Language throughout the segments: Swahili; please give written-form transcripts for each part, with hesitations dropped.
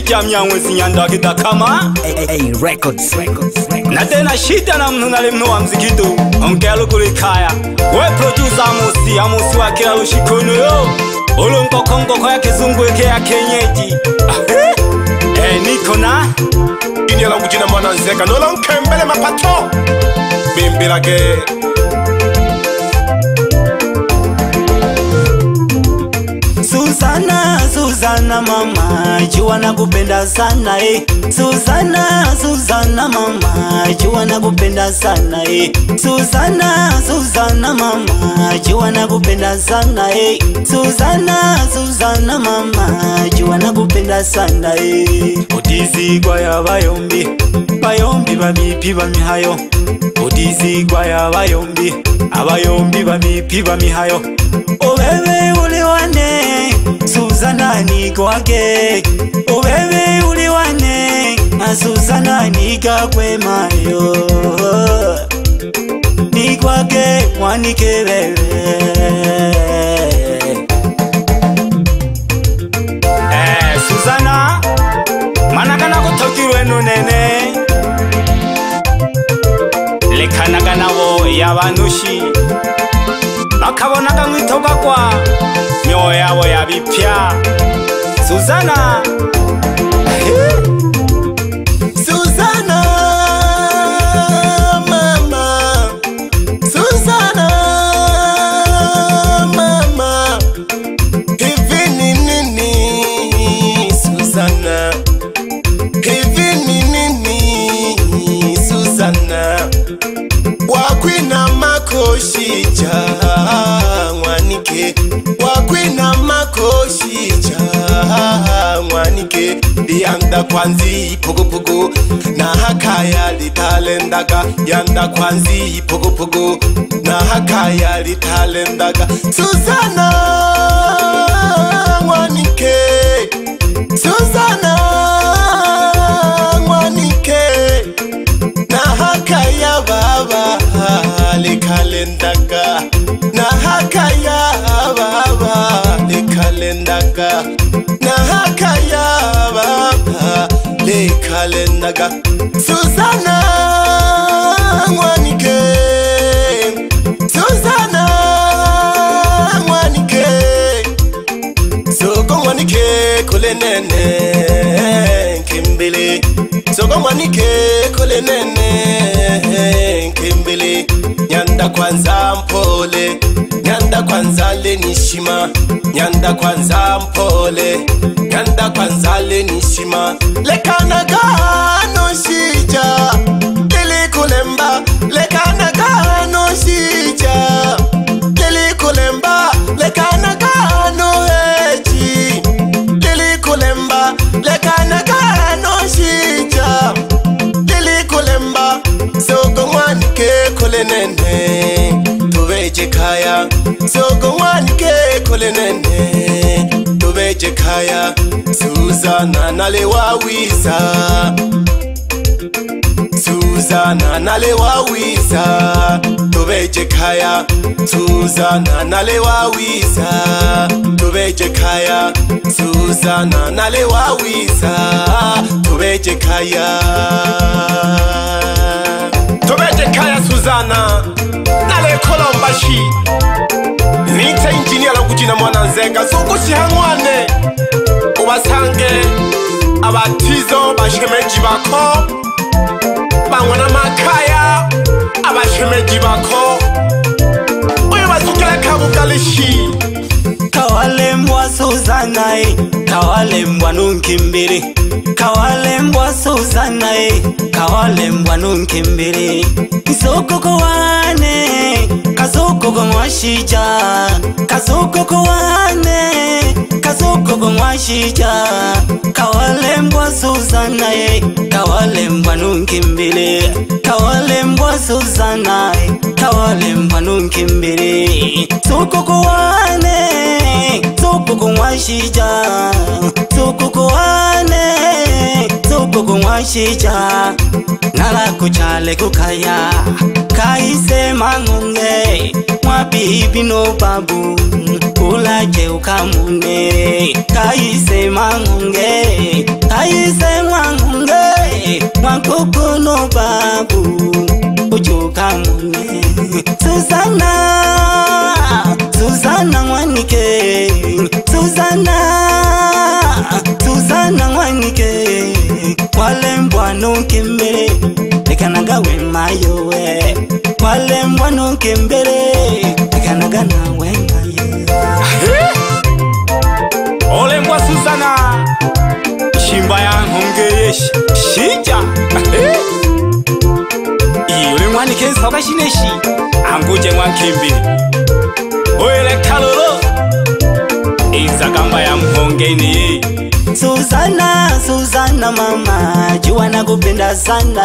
Shija Myamwezi nyanda kita kama Records. na tena Shija na mnunale mnu wa mzikitu ongelo kulikaya we producer Amosi wa kila ushikono yo ulungo kongo kwa ya kizungu eke ya kenyeji niko na ini ala mujina mwana Nzega nola nkembele mapato bimbilage Suzana mama, jua nakupenda sana Suzana mama, jua nakupenda sana Suzana mama, jua nakupenda sana Suzana mama, jua nakupenda sana Odizi kwa ya bayombi babipi bamihayo Odizi kwa ya bayombi babipi bamihayo Obebe uliwane Suzana ni kwake Obebe uliwane Suzana ni kakwema yo Ni kwake mwanike bebe Suzana manakana kutokirwe nunene Lekanagana wo yabanushi Bakabonaka mwitoka kwa nyoyo yabo yabipya Suzana Suzana mama Suzana mama hivi ni nini Suzana hivi ni nini Suzana wakwina makoshija mwanike wakwina makoshija mwanike yanda kwanzi pugu na hakaya litalendaga yanda kwanzi pugu na hakaya litalendaga Suzana mwanike Suzana mwanike na hakaya baba likalendaga na hakaya baba likalendaga na hakaya baba likalendaga Suzana mwanike Suzana mwanike Soko mwanike kulenene kimbili Soko mwanike kulenene kimbili Nyanda kwanza mpole Nyanda kwanza lenishima Nyanda kwanza mpole Nyanda kwanza lenishima Lekanaga no Shija Lili kulemba Lekanaga no Shija Lili kulemba Lekanaga no hechi Lili kulemba Lekanaga no Shija Lili kulemba Soko mwanike kulenene Tuveje kaya Soko mwanike kulenene Tuveje kaya Suzana nalewawiza Suzana nalewawiza Tuveje kaya Suzana nalewawiza Tuveje kaya Suzana nalewawiza Tuveje kaya Tuveje kaya Suzana nale kolombashi Nita injinia la kujina mwana Nzega Zukushi hangwane Ubasange abatizo bashemeji bako Bangwana makaya abashemeji bako Uyo bazukela kabukalishi Kawalembwa Suzana Kawalembwa nunkimbiri Kawalembwa Suzana Kawalembwa nunkimbiri Isoko kuwane Kasoko kwa Shija Kasoko kuwane Kasoko kwa Shija Kawalembwa Suzana Kawalembwa nunkimbiri Kawalembwa Suzana Kawalembwa nunkimbiri Soko kuwane Soko kwa Shija Soko kuwane Soko nkoko mwa Shija nala kuchale kukaya kaise mangunge mwa bibi no babu ulaje ukamune kaise mangunge mwa nkoko no babu ujuka mune Suzana wanike Suzana wanike wale mbwano kembele lekanaga wema yowe wale mbwano kembele lekanaga na wema yowe ole mbwa Suzana shimba ya ngongeye Shija ile mwanike soka shineshi anguje mwankembele oele kalolo izagamba ya mhongeni Suzana mama jua nakupenda sana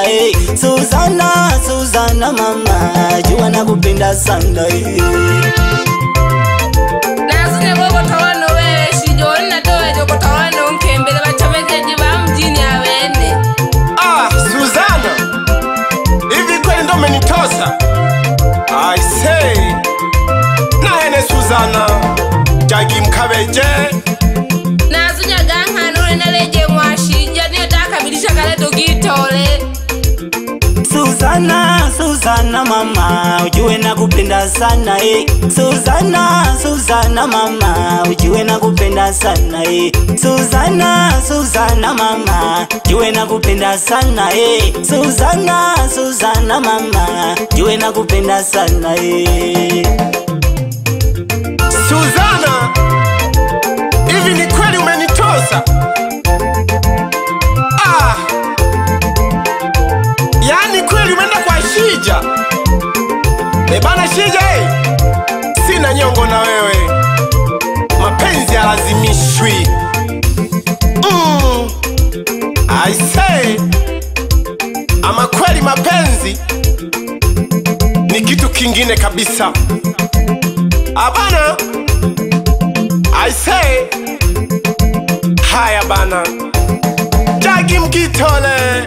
Suzana mama jua nakupenda sana Nasune bobo tawano wewe Shija na toa joko tawano nkembele bachomekeji ba mjini awende Suzana hivi kweli ndo umenitosa I say na hene Suzana jagi mkabeje Nazunya ganga nure naleje mwa Shija ni atakabilisha kale tugitole Suzana mama ujue nakupenda sana Suzana mama ujue nakupenda sana Suzana mama ujue nakupenda sana Suzana mama ujue nakupenda sana Suzana hivi ni kweli umenitosa yani kweli umeenda kwa Shija bana Shija sina nyongo na wewe mapenzi yalazimishwi I say ama kweli mapenzi ni kitu kingine kabisa abana I say haya bana jagi mkitole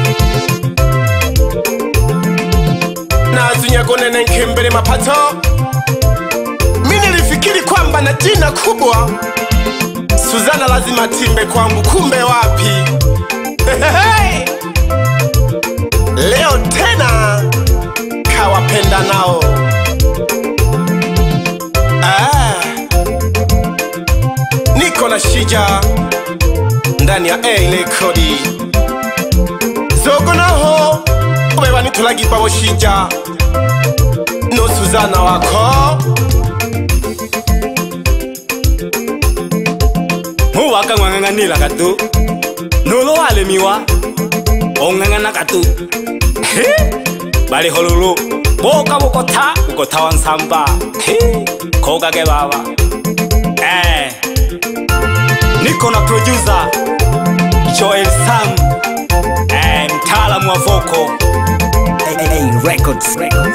nazunya gonene nkembele mapato mimi nilifikiri kwamba na jina kubwa Suzana lazima timbe kwangu kumbe wapi leo tena kawapenda nao niko na Shija ndani ya lekodi zogo naho ubeba nitulagi pabo Shija no Suzana wako muwaka ngwanganila katu nulo wale miwa ongangana katu bali holulu boka ukota wansamba koga ke baba niko na producer Joel Sam mtaalamu wa vocal records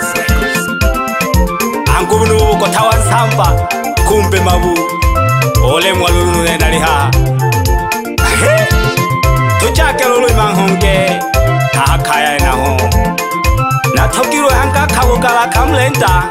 angubunu ukota wansamba kumbe mabu ole mwalulu nenda liha tuchake lulu imanhonge tahakaya naho natokiro hanga kabugala kamlenda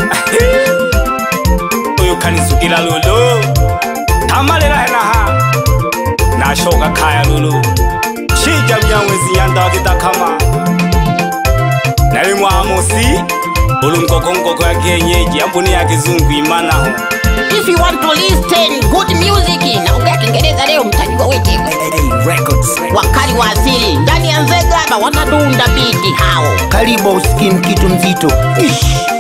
uyu kanisukila lulu tamalela henaha nashoka kaya lulu Shija Myamwezi yanda kitakama nali mwamusi ulumkoko ya kienyeji ambuni ya kizungu imanaho. If you want to listen good music na ongea Kiingereza leo mtajua weche records wakali wa asili ndani ya Nzega wanadunda biti hao. Karibu usikie kitu mzito.